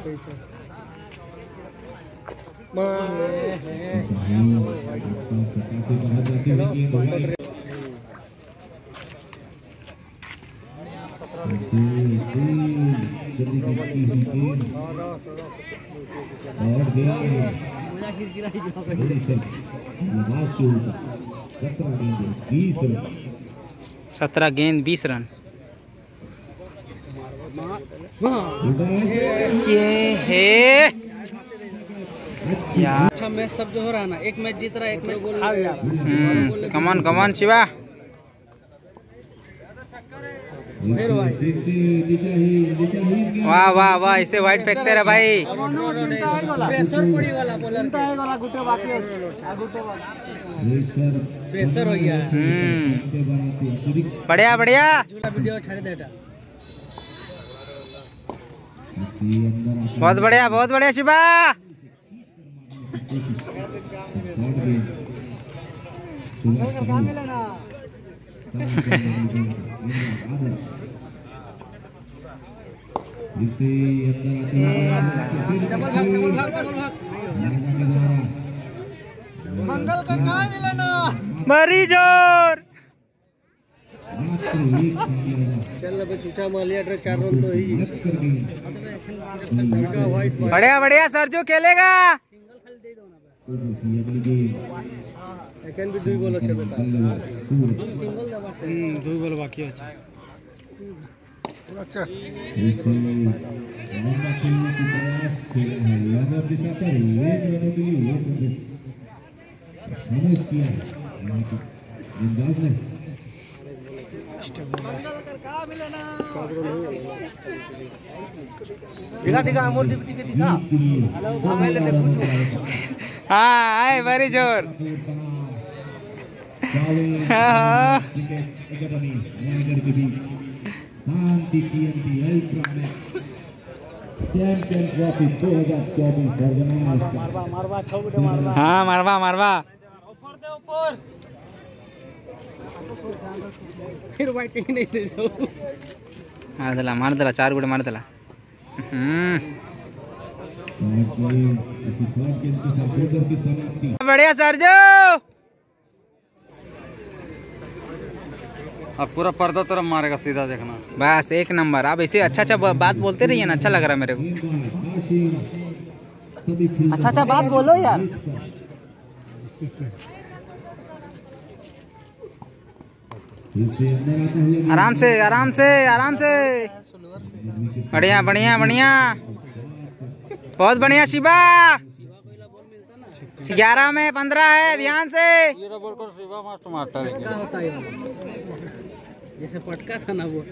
सत्रह गेंद 20 रन। ये है यार, अच्छा मैच सब जो हो रहा है ना, एक मैच जीत रहा है, एक मैच हार जा रहा है। कमान कमान शिवा, वाह वाह वाह, इसे वाइट फेंकते रहे भाई। प्रेशर पड़ी वाला बॉलर प्रेशर हो गया। बढ़िया बढ़िया, वीडियो छाड़ दे। बहुत बढ़िया शिवा। मंगल का कहाँ मिलना मरी जोर। चल अब चूचा मालिया 4 रन तो ही। बढ़िया बढ़िया, सरजू खेलेगा। एखन भी 2 बॉल अच्छे बेटा, सिंगल दबा से 2 बॉल बाकी আছে। अच्छा हाँ आए वेरी जोर। हाँ मारवा फिर बैटिंग नहीं दे दो। मार दला 4 गुड़े मार दला। बढ़िया सरजू, अब पूरा पर्दा तरफ मारेगा, सीधा देखना। बस एक नंबर। आप ऐसे अच्छा बात बोलते रहिए ना, अच्छा लग रहा है मेरे को। अच्छा बात बोलो यार। आराम से। बढ़िया बहुत बढ़िया शिवा। 11 में 15 है, ध्यान से। जैसे पटका था ना वो।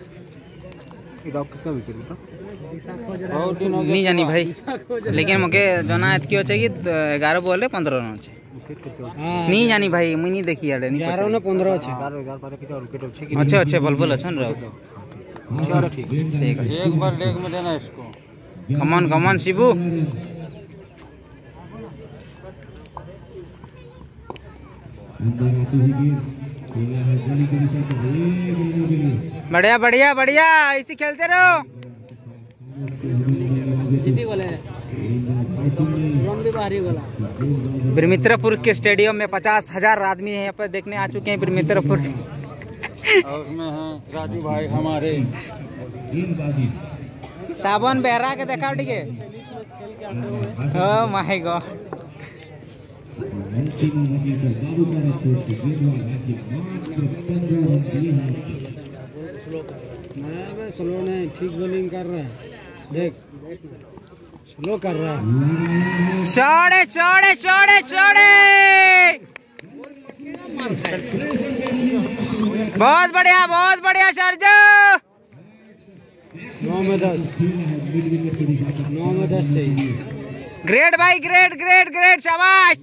नहीं जानी भाई, लेकिन मुझे जना एतकी अच्छे कि 11 बॉल 15 रन अच्छे। नहीं जानी भाई, मुझे नहीं देखी यार। 11 ने 15 अच्छे। अच्छे बल्बल अच्छे न रहो। ठीक है, एक बार लेग में देना इसको। कमान शिबू। बढ़िया इसी खेलते रहो। ब्रह्मपुर के स्टेडियम में 50,000 आदमी यहाँ पर देखने आ चुके हैं। ब्रह्मपुर और उसमें हैं राजू भाई हमारे। सावन बेहरा के देखा ठीक। Oh my God. स्लो नहीं, ठीक बॉलिंग कर रहा है, देख स्लो कर रहा है। छोड़े। बहुत बढ़िया सरजू। 9 में 10 चाहिए। ग्रेट भाई, ग्रेट, शाबाश।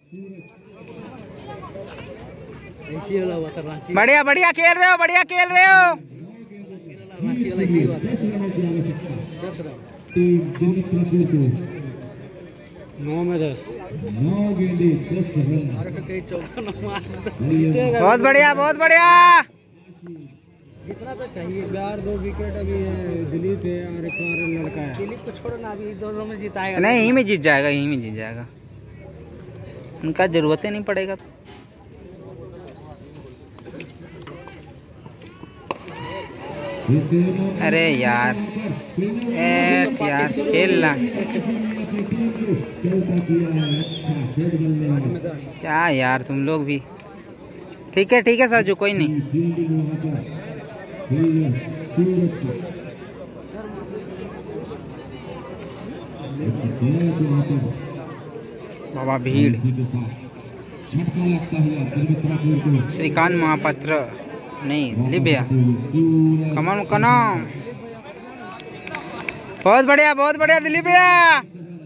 बढ़िया खेल रहे हो। 10 रन। 9 में 10। बहुत बढ़िया। जितना तो चाहिए यार। 2 विकेट अभी है, दिलीप है और एक और लड़का है। दिलीप को छोड़ो ना, अभी दोनों में जिताएगा। नहीं, यहीं में जीत जाएगा, यहीं में जीत जाएगा। उनका जरूरत ही नहीं पड़ेगा तो। अरे यार, यार खेलना क्या यार, तुम लोग भी। ठीक है साजू, कोई नहीं। बाबा भीड़। श्रीकांत महापात्र नहीं, दिलीप भैया। कमान कनाम, बहुत बढ़िया दिलीप भैया।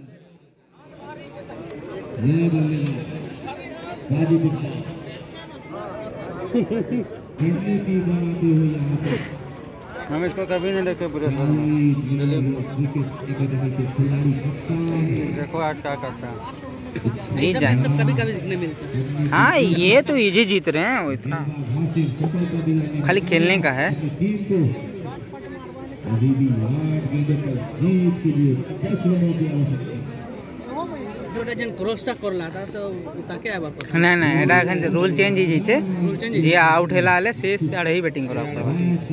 हम इसको कभी नहीं देखे बुरे सर। देखो आज क्या करता है। नहीं जाए, सब कभी दिखने मिलता है। हाँ, ये तो इजी जीत रहे हैं, वो इतना खाली खेलने का है। नहीं এটা এখন রুল চেঞ্জ হয়েছে যে আউট হেলা হলে সে সাড়ে ही बैटिंग করা পড়বে।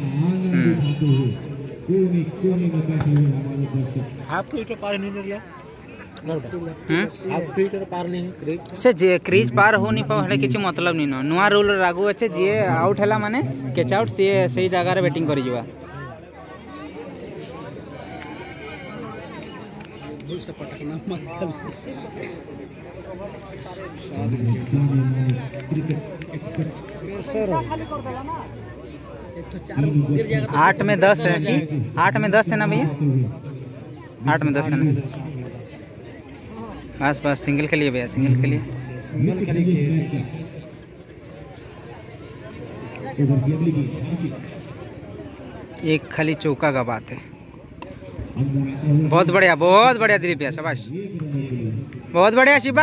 हाफ क्रिकेट पार नहीं कर लिया। हाफ क्रिकेट पार नहीं क्रिकेट से जे क्रीज पार हो नहीं पाले किसी मतलब नहीं। नुआ रूल लागू अच्छे जी आउट हेला माने कैच आउट सी सही जगह रे बैटिंग करी जीवा। आठ में 10 है कि 8 में 10 है ना भैया? 8 में 10 है ना? बस सिंगल खेलिए भैया, सिंगल खेलिए। एक खाली चौका का बात है। बहुत बढ़िया दिलीप भैया, शाबाश। बहुत बढ़िया शिवा।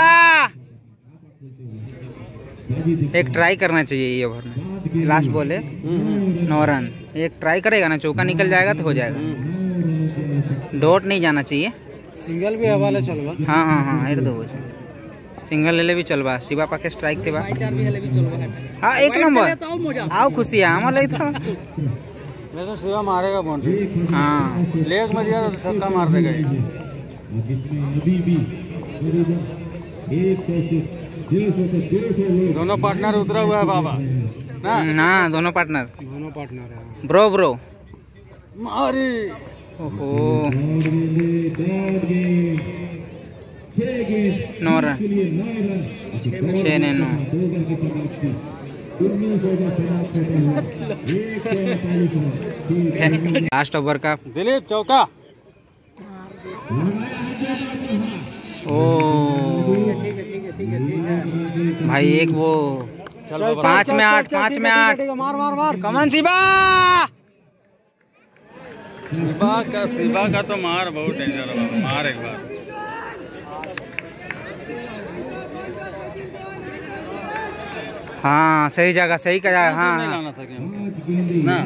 एक ट्राई करना चाहिए ये ओवर में, लास्ट बॉल है 9 रन। एक ट्राई करेगा ना, चौका निकल जाएगा तो हो जाएगा। डॉट नहीं जाना चाहिए। सिंगल भी हवाले चलवा। हाँ हेड दो सिंगल ले भी चलवा। शिवा पाके स्ट्राइक थे बा। हाँ, एक नंबर। आओ खुशी है हमारे तो। तो शिवा मारेगा बाउंड्री। हाँ, लेग में दिया तो छक्का मार देगा। दोनों पार्टनर उतरा हुआ है बाबा ना, दोनों पार्टनर है। ब्रो मारी। ओहो, 9 रन 6 ने 9। लास्ट ओवर का दिलीप चौका। ओ भाई, एक वो 5 में 8 मार कमन शिवा का तो मार बहुत डेंजर है। मार एक बार। हाँ, सही जगह सही कर। हाँ, नहीं लाना था ना।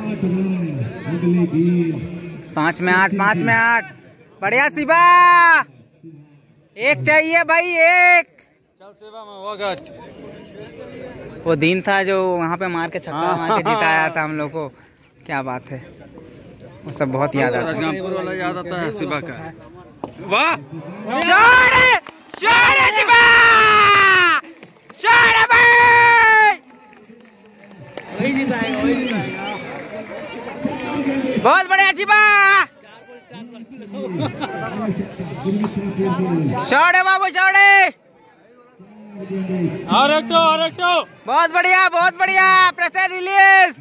5 में 8 बढ़िया शिवा। एक चाहिए भाई, एक। चल शिवा में होगा। वो दिन था जो वहाँ पे मार के छक्का मार के जिताया था हम लोग को। क्या बात है, वो सब बहुत याद आता है। राजगामपुर वाला याद आता है शिवा का। वाह, वही जिताएगा। बहुत बढ़िया शिवा। शॉट है बाबू, शॉट है। और एक तो बहुत बढ़िया प्रेशर रिलीज।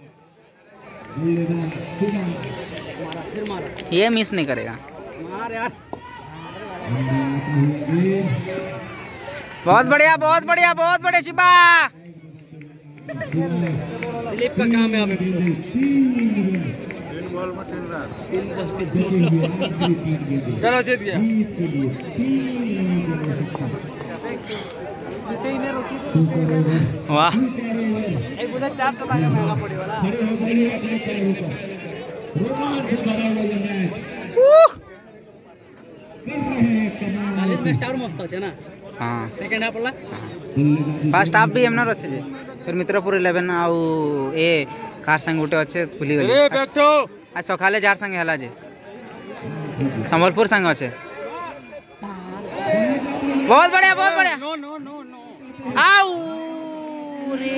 ये मिस नहीं करेगा। मार यार। बहुत बढ़िया शिवा। दिलीप का काम है। चलो जीत गया। वाह हाँ फास्ट हाफ भी एमना अच्छे जे फिर मित्रपुर 11 आउ ए कार संग गुटे अच्छे भूली गली आज सकाले जार संग हला जे संबलपुर संग अच्छे बहुत बढ़िया आउ रे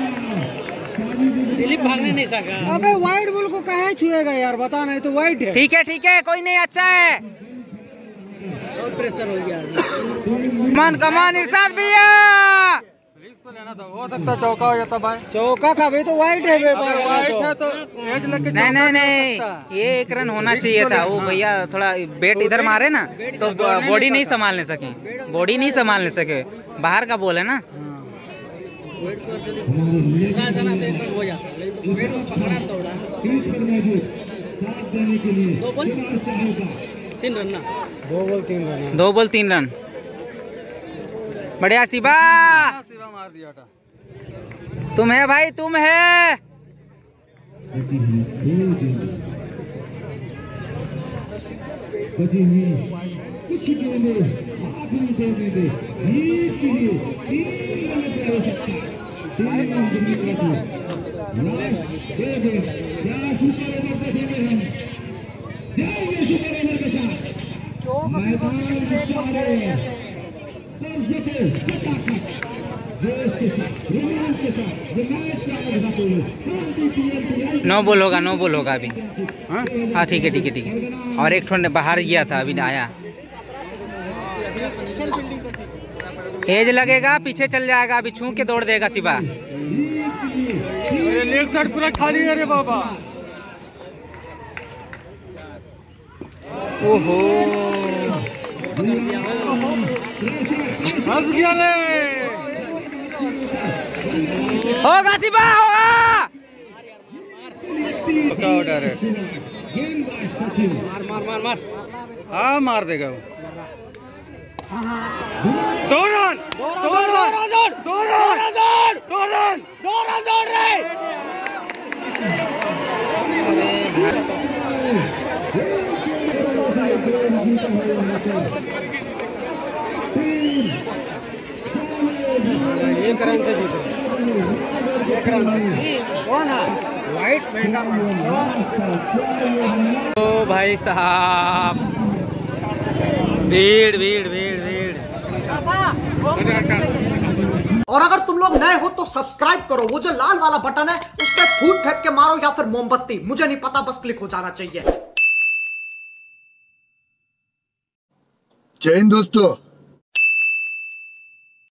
दिलीप भागने नहीं सका। अबे वाइट बॉल को कहाँ छुएगा यार, बता नहीं तो वाइट है। ठीक है कोई नहीं, अच्छा है। और प्रेशर हो गया। कमान इरशाद भैया रिस्क तो लेना था, हो सकता चौका हो जाता भाई। चौका का भी तो वाइट है वाइट है तो एज लेके नहीं ये 1 रन होना चाहिए था। वो भैया थोड़ा बैट इधर मारे ना तो बॉडी नहीं संभालने सके, बाहर का बॉल है ना। वेट को जल्दी दूसरा जाना तो एक रन हो जाता, लेकिन वेट को पकड़ा दौड़ा 2 बॉल 3 रन ना, 2 बॉल 3 रन। बढ़िया शिवा मार दिया था। तुम है भाई, तुम है। नो बॉल होगा अभी। हाँ ठीक है। और एक ठोन बाहर गया था, अभी आया। एज लगेगा, पीछे चल जाएगा, अभी छू के दौड़ देगा शिवा। लेग साइड पूरा खाली है रे बाबा। ओहो हंस गया ले। होगा शिवा, होगा। डायरेक्ट मार। हाँ मार देगा वो। 2 रन रे। एक रन से जीतो, 1 रन से कौन है वाइट महंगा। ओ भाई साहब, भीड़। और अगर तुम लोग नए हो तो सब्सक्राइब करो, वो जो लाल वाला बटन है उस पर फूट फेंक के मारो या फिर मोमबत्ती, मुझे नहीं पता, बस क्लिक हो जाना चाहिए। जय हिंद दोस्तों।